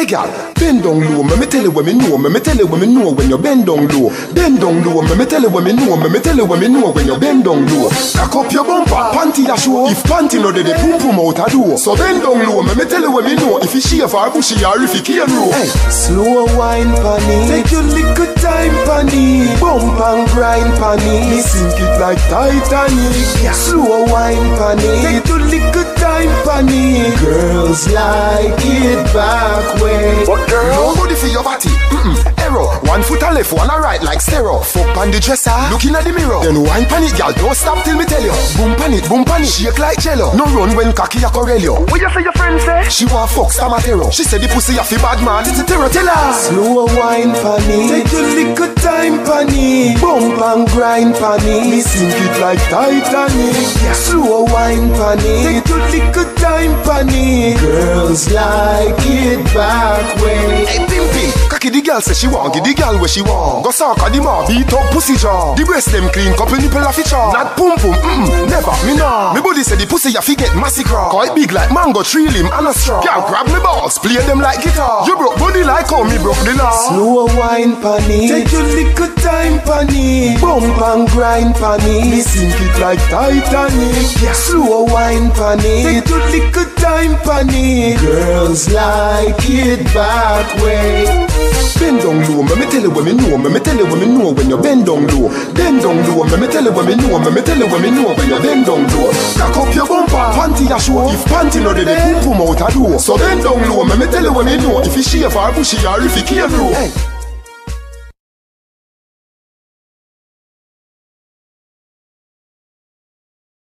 Hey girl, bend down low, me tell you what me know, me tell you what me know when you bend down low. Bend down low, me tell you what me know, me tell you what me know when you bend down low. Cock up your bumper, panty a show. If panty no de pum pum out a do. So bend down low, me tell you what me know. If you shave or bushy or if you can't roll. Hey, slow wine panny, take your little time panny. Bump and grind panny, me sink it like Titanic. Yeah. Slow wine panny, take your little time panny. Girls like it back way. But girl, nobody for your body. Error. 1 foot a left, 1 a right like stereo. Fuck on the dresser, looking at the mirror. Then wine pan it, girl, don't stop till me tell you. Boom pan it, shake like jello. No run when cocky a Corelio. What you say your friend say? She want fuck Stamatero. She said the pussy a fi bad man. It's a terror, tell her. Slow wine panny, take your little time panny. Bump and grind panny, me sink it like Titanic. Yeah. Slow wine panny, take your little time panny. Girls like it back way. Hey pimpin', cocky the girl say she want, give the girl where she want. Go suck at the mouth, beat up pussy jaw. The breast them clean, couple nipple a feature. Not pum pum, never, me nah. Me body say the pussy ya fi get massacre. Call it big like mango, tree limb and a straw. Girl grab me balls, play them like guitar. You broke body like how me broke the law. Slow wine panny, take your little time panny. Bump and grind panny, me sink it like Titanic. Yeah. Slow wine panny, take your little time panny. Girls like it back way. Bend down low, me tell you what me know, me tell you what me know when you bend down low. Bend down low, me tell you what me know, me tell you what me know when you bend down low. Cock up your bumper, panty a show. If panty no de pum pum out a do. So bend down low, me tell you what me know. If you shave or bushy or if you can't roll. Hey.